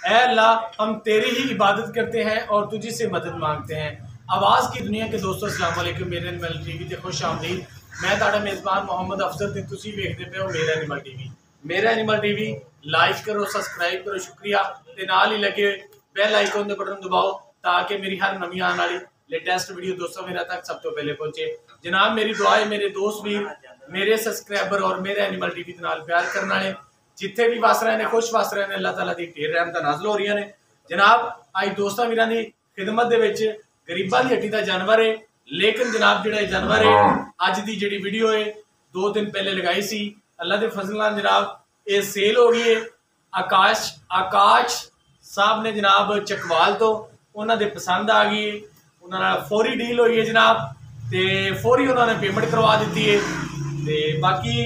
ऐ अल्लाह हम तेरी ही इबादत करते हैं और तुझी से मदद मांगते हैं। आवाज़ की दुनिया के दोस्तों अस्सलाम वालेकुम। मेरे एनिमल टीवी ते खुश आमदीद। मैं तुहाडा मेज़बान मोहम्मद अफजल ते तुसी वेखदे पे हो मेरा एनिमल टीवी। मेरा एनिमल टीवी लाइक करो, सब्सक्राइब करो, शुक्रिया। ते नाल ही लगे बेल आइकन दे बटन दबाओ ताकि मेरी हर नवी आने वाली लेटेस्ट वीडियो दोस्तों मेरा तक सब तो पहले पहुंचे। जनाब मेरी दुआ है मेरे दोस्त भी, मेरे सब्सक्राइबर और मेरे एनिमल टीवी के नाल प्यार करने वाले जिथे भी वस रहे हैं खुश वस रहे हैं, अल्लाह ताला दी ढेर रहमत नाज़िल हो रही ने। जनाब अज दोस्तों वीरां दी खिदमत दे विच गरीबां दी हड्डी दा जानवर है, लेकिन जनाब जिहड़ा जानवर है अज दी जिहड़ी वीडियो है 2 दिन पहले लगाई सी, अल्लाह के फजल नाल जनाब ये सेल हो गई है। आकाश साहब ने जनाब चकवाल तो उन्होंने दे पसंद आ गई है, उन्होंने फौरी डील हुई है जनाब, तो फौरी उन्होंने पेमेंट करवा दी है। तो बाकी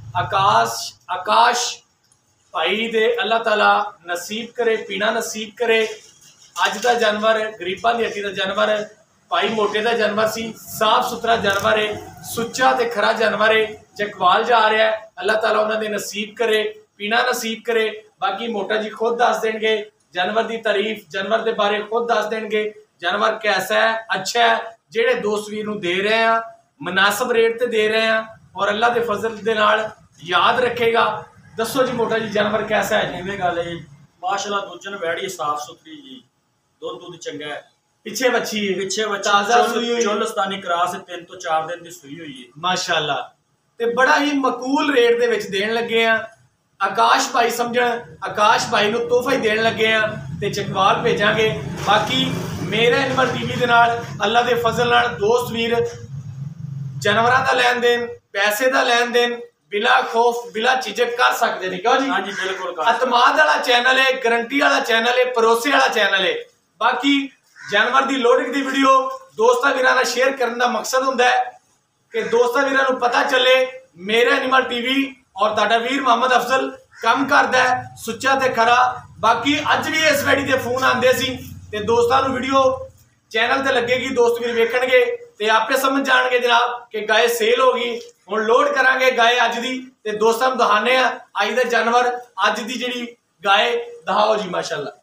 आकाश भाई दे अल्लाह ताला नसीब करे, पीना नसीब करे। अज का जानवर गरीबां दी हड्डी का जानवर भाई मोटे का जानवर सी, साफ सुथरा जानवर है, सुच्चा ते खरा जानवर है, चकवाल जा रहा है। अल्लाह ताला उन्होंने नसीब करे, पीना नसीब करे। बाकी मोटा जी खुद दस देंगे जानवर की तारीफ, जानवर के बारे खुद दस देंगे जानवर कैसा है, अच्छा है। जेड़े दोस्त वीर नूं दे रहे हैं मुनासिब रेट ते दे रहे हैं और अल्लाह के फजल दे नाल याद रखेगा। दसो जी मोटा जी जानवर कैसा है? जिवें गल है माशाल्लाह दूजन वैड़ी साफ सुथरी जी, दूध चंगा है। पिछे बच्ची है, पिछे ताजा सुई हुई चुलस्तानी क्रॉस 3 तो 4 दिन की सुई हुई है माशाल्लाह। ते बड़ा ही मकूल रेट दे विच देण लगे हैं। आकाश भाई समझण आकाश भाई नूं तोहफा ही देण लगे हैं ते चकवाल भेजांगे। बाकी मेरे एनिमल टीवी दे नाल अल्लाह दे फजल नाल दोस्त वीर जानवरां दा लैन देन, पैसे दा लैन देन बिला खौफ बिला झिझक कर सकते हैं। क्यों जी? हाँ जी बिल्कुल। अतमाद वाला चैनल है, गारंटी वाला चैनल है, भरोसे वाला चैनल है। बाकी जानवर की लोडिंग की वीडियो दोस्तां वीरां नाल शेयर करने का मकसद हुंदा है कि दोस्तां वीरां नूं पता चले मेरा एनिमल टीवी और तुहाडा वीर मोहम्मद अफजल काम करदा है सुच्चा ते खरा। बाकी अज भी इस वैडी के फोन आते सी ते दोस्तां नूं वीडियो चैनल ते लगेगी, दोस्त वीर वेखणगे ते आपे समझ जाणगे जनाब कि गाय सेल हो गई। हुण लोड करांगे गाय अज दी ते दोस्तां नूं दिखाने अज दे जानवर, अज दी जिहड़ी गाय दिखाओ जी माशाल्लाह।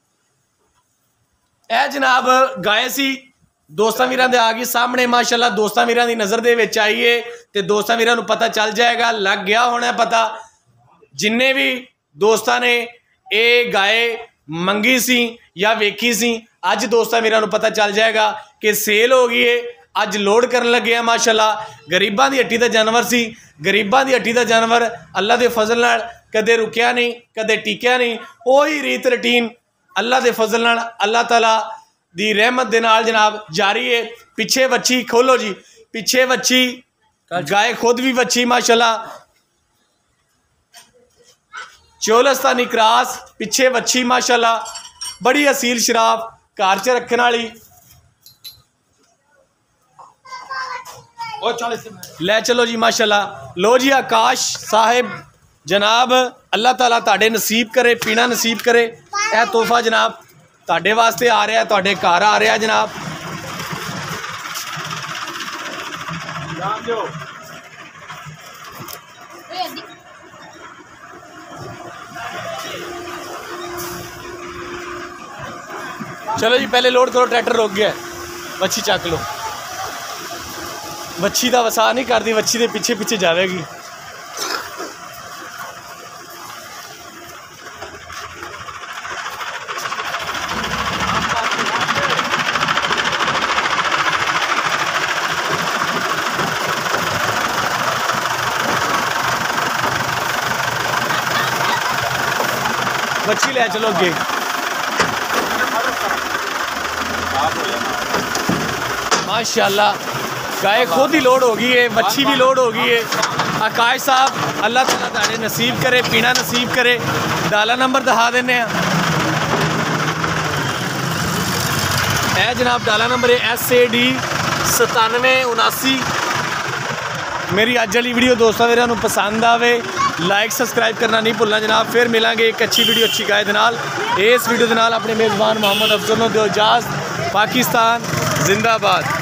ए जनाब गाय सी दोस्तां वीरां दे आ गई सामने माशाल्लाह, दोस्तां वीरां दी नज़र दे विच आई है ते दोस्तां वीरां नूं पता चल जाएगा, लग गया होना पता। जिन्ने भी दोस्तां ने ये गाय मंगी सी या वेखी सी, अज दोस्तां वीरां नूं पता चल जाएगा कि सेल हो गई है। अज लोड कर लगे हैं माशाल्लाह। गरीबां दी हड्डी दा जानवर सी, गरीबां दी हड्डी दा जानवर अल्लाह दे फजल नाल कदे रुकिया नहीं, कदे टिकिया नहीं। वही रीत रटीन अल्लाह दे फजल नाल अल्लाह ताला दी रहमत दे नाल जनाब जारी है। पिछे बच्ची खोलो जी, पिछे बच्ची गाय खुद भी बच्ची माशाल्लाह, चोलस्तानी क्रॉस पिछे बच्ची माशाल्लाह, बड़ी असील शराब घर च रखने वाली। ले चलो जी माशाल्लाह। लो जी आकाश साहिब जनाब अल्लाह ताला तुहाडे नसीब करे, पीना नसीब करे। यह तोहफा जनाब तुहाडे वास्ते आ रहा है, तुहाडे घर आ रहा है जनाब। चलो जी पहले लोड करो, ट्रैक्टर रुक गया। बच्ची चक लो, बच्ची का वसा नहीं करती, बच्ची के पिछे पिछे जाएगी। बच्ची ले चलो अगे। माशाल्लाह गाय खुद ही लोड हो गई है, बच्ची भी लोड हो गई है। आकाश साहब अल्लाह ताला तुहाडे नसीब करे, पीना नसीब करे। डाला नंबर दिखा देने जनाब, डाला नंबर है SAD 9779। मेरी अज वाली वीडियो दोस्तों मेरे नूं पसंद आवे लाइक सब्सक्राइब करना नहीं भूलना जनाब। फिर मिलांगे एक अच्छी वीडियो अच्छी गाय दे नाल। इस वीडियो दे नाल अपने मेज़बान मोहम्मद अफजल नूं दिओ इजाज़त। पाकिस्तान जिंदाबाद।